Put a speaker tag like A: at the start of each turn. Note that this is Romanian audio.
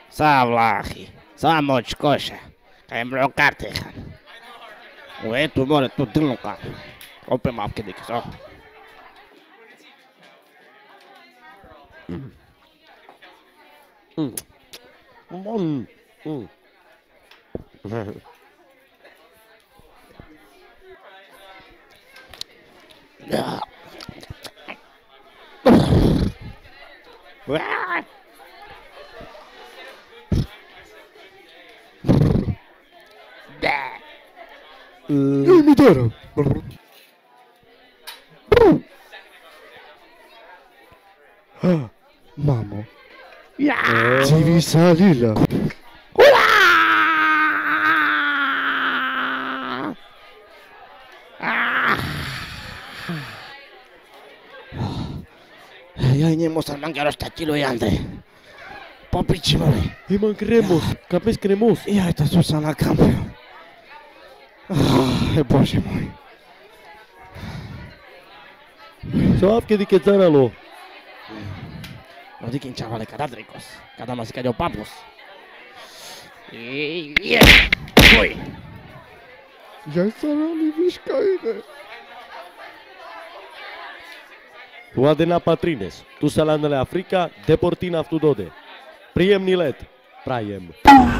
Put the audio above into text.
A: Savlahi, samoć koša, kaj blokarte. U etu more tu dilnuka. Opet mapke dike, so.
B: Mi doare. Mamă. Țivisa lila.
A: Ja nie muszę mangiar ostacilo i Andrzej. Popici mori.
B: E mangremos, capes cremos.
A: Ja to susam na campo. E Bože moj.
B: Sapke di che zaralo.
A: No dikin chavale caradricos. Cada más cayó papos. Uy.
B: Ja sarali viškajne. Tu adena patrines, tu salandele Africa, deportina ftudode. Prijem ni let, prajem.